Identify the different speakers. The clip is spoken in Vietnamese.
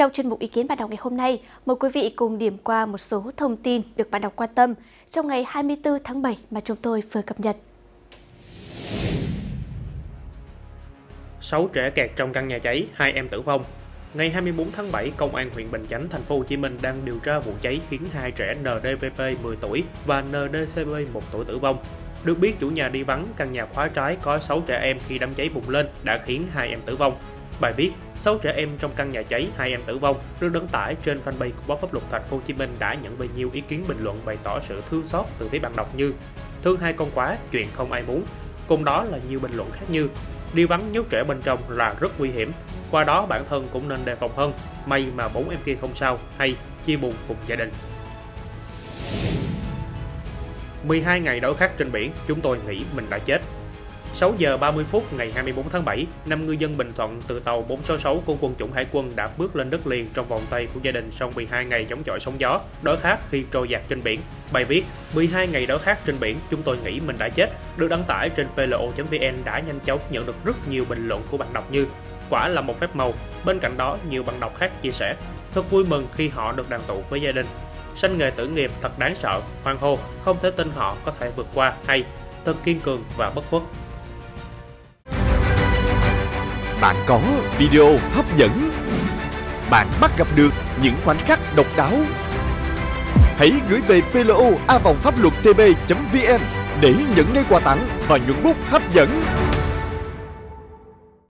Speaker 1: Trong chuyên mục ý kiến bạn đọc ngày hôm nay, mời quý vị cùng điểm qua một số thông tin được bạn đọc quan tâm trong ngày 24 tháng 7 mà chúng tôi vừa cập nhật.
Speaker 2: 6 trẻ kẹt trong căn nhà cháy, 2 em tử vong. Ngày 24 tháng 7, Công an huyện Bình Chánh, thành phố Hồ Chí Minh đang điều tra vụ cháy khiến 2 trẻ NDVP 10 tuổi và NDCP 1 tuổi tử vong. Được biết, chủ nhà đi vắng, căn nhà khóa trái có 6 trẻ em khi đám cháy bùng lên đã khiến 2 em tử vong. Bài viết 6 trẻ em trong căn nhà cháy, 2 em tử vong được đăng tải trên fanpage của Báo Pháp luật thành phố Hồ Chí Minh đã nhận về nhiều ý kiến bình luận bày tỏ sự thương xót từ phía bạn đọc như: thương hai con quá, chuyện không ai muốn. Cùng đó là nhiều bình luận khác như: đi vắng nhốt trẻ bên trong là rất nguy hiểm, qua đó bản thân cũng nên đề phòng hơn, may mà 4 em kia không sao, hay chia buồn cùng gia đình. 12 ngày đói khát trên biển, chúng tôi nghĩ mình đã chết. 6 giờ 30 phút ngày 24 tháng 7, 5 ngư dân Bình Thuận từ tàu 466 của quân chủng hải quân đã bước lên đất liền trong vòng tay của gia đình sau 12 ngày chống chọi sóng gió, đói khát khi trôi dạt trên biển. Bài viết 12 ngày đói khát trên biển, chúng tôi nghĩ mình đã chết được đăng tải trên plo.vn đã nhanh chóng nhận được rất nhiều bình luận của bạn đọc như: quả là một phép màu. Bên cạnh đó, nhiều bạn đọc khác chia sẻ: thật vui mừng khi họ được đoàn tụ với gia đình. Sanh nghề tử nghiệp thật đáng sợ, hoang hô, không thể tin họ có thể vượt qua, hay thật kiên cường và bất khuất.
Speaker 3: Bạn có video hấp dẫn, bạn bắt gặp được những khoảnh khắc độc đáo. Hãy gửi về plo@phapluottv.vn để nhận ngay quà tặng và nhuận bút hấp dẫn.